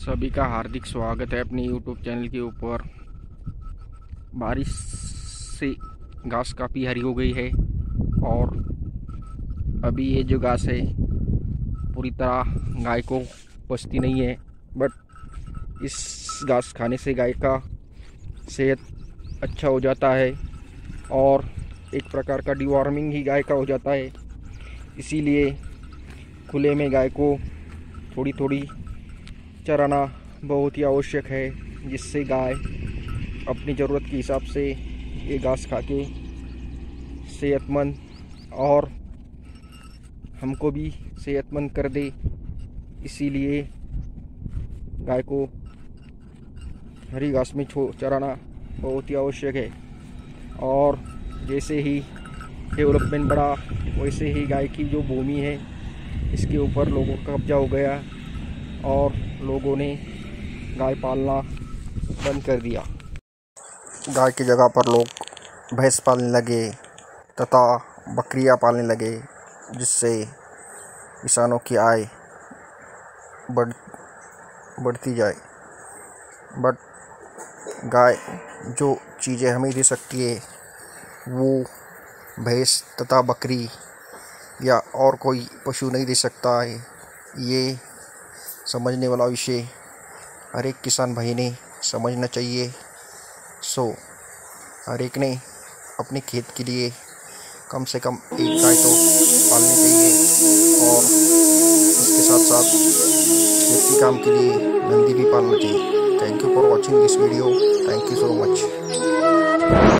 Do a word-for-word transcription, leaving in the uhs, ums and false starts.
सभी का हार्दिक स्वागत है अपने यूट्यूब चैनल के ऊपर। बारिश से घास काफ़ी हरी हो गई है और अभी ये जो घास है पूरी तरह गाय को पचती नहीं है, बट इस घास खाने से गाय का सेहत अच्छा हो जाता है और एक प्रकार का डिवॉर्मिंग ही गाय का हो जाता है। इसीलिए खुले में गाय को थोड़ी थोड़ी चराना बहुत ही आवश्यक है, जिससे गाय अपनी ज़रूरत के हिसाब से ये घास खा के सेहतमंद और हमको भी सेहतमंद कर दे। इसीलिए गाय को हरी घास में छो चराना बहुत ही आवश्यक है। और जैसे ही डेवलपमेंट बढ़ा वैसे ही गाय की जो भूमि है इसके ऊपर लोगों का कब्जा हो गया और लोगों ने गाय पालना बंद कर दिया। गाय की जगह पर लोग भैंस पालने लगे तथा बकरियां पालने लगे, जिससे किसानों की आय बढ़ बढ़ती जाए। बट गाय जो चीज़ें हमें दे सकती है वो भैंस तथा बकरी या और कोई पशु नहीं दे सकता है। ये समझने वाला विषय हर एक किसान भाई ने समझना चाहिए। सो हर एक ने अपने खेत के लिए कम से कम एक गाय तो पालनी चाहिए और उसके साथ साथ खेती काम के लिए नंदी भी पालना चाहिए। Thank you for watching this video. Thank you so much.